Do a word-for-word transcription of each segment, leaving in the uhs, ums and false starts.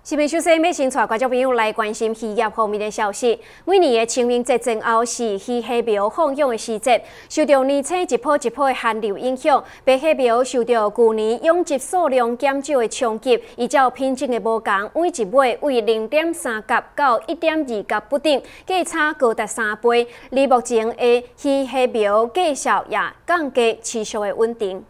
新闻首先，要先带观众朋友来关心渔业方面的消息。每年的清明节前后是鱼虾苗放养的时节，受到年青一波一波的寒流影响，白虾苗受到去年养殖数量减少的冲击，依照品种的无同，每一尾为零点三角到一点二角不等，价差高达三倍。而目前的鱼虾苗价销也降价持续的稳定。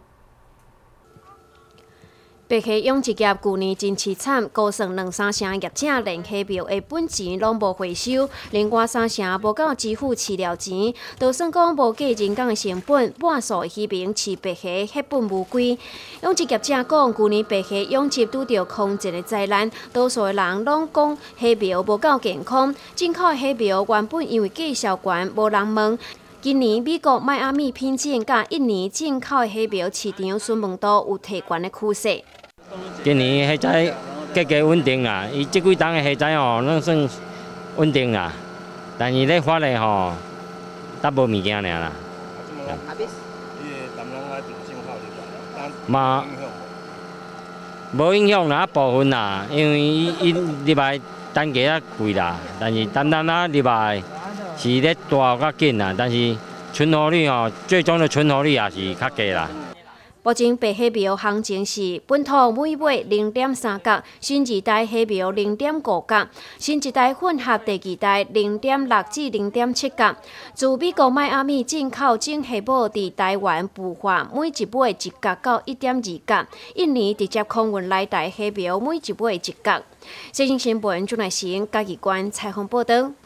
白虾养殖业去年真凄惨，高算两三成业者连虾苗的本钱拢无回收，另外三成无够支付饲料钱，就算讲无计人工的成本，半数的渔民饲白虾血本无归。养殖业者讲，去年白虾养殖拄到空前的灾难，多数的人拢讲虾苗无够健康，进口的虾苗原本因为价销悬，无人问。 今年美国迈阿密品种甲印尼进口的虾苗市场询问度有提悬的趋势。 今年虾仔价格稳定啦，伊即几档的虾仔吼，拢算稳定啦，但是咧发的吼，得无物件尔啦。嘛，无影响啦，部分啦，因为伊伊入来单价较贵啦，但是单单啊入来。 是咧大较紧啦，但是存活率吼，最终的存活率也是较低啦。 目前白虾苗行情是本土每尾零点三角，新一代虾苗零点五角，新一代混合第二代零点六至零点七角。自美国迈阿密进口种虾母伫台湾捕获，每一尾一角到一点二角；印尼直接空运来台虾苗，每一尾一角。最新新闻，钟乃成嘉义县采访报道。